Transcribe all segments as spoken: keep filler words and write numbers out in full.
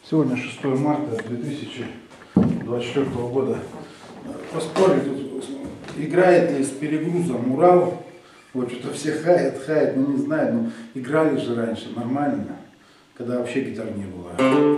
Сегодня шестое марта две тысячи двадцать четвёртого года. Поспорили тут, играет ли с перегрузом Урал. Вот что-то все хаят, хаят, ну не знаю, но играли же раньше нормально, когда вообще гитар не было.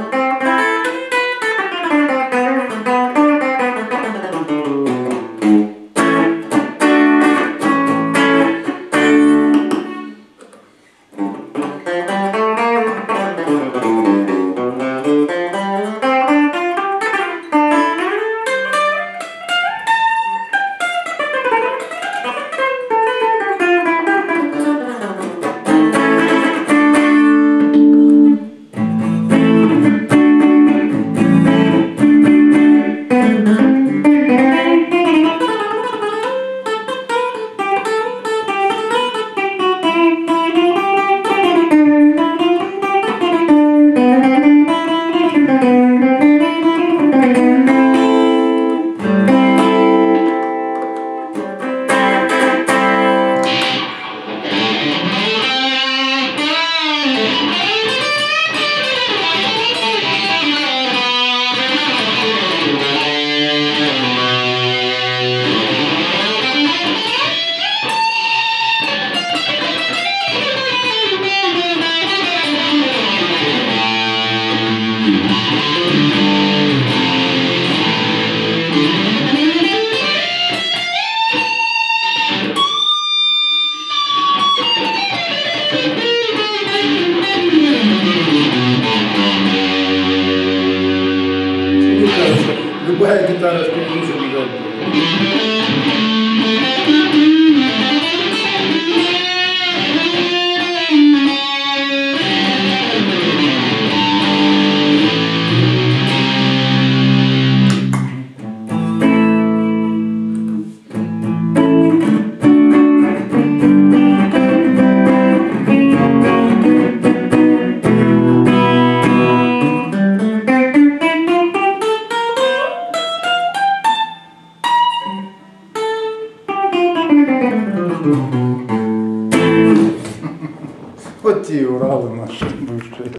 Любая гитара с перегрузом играет. Вот те Уралы наши бывшие.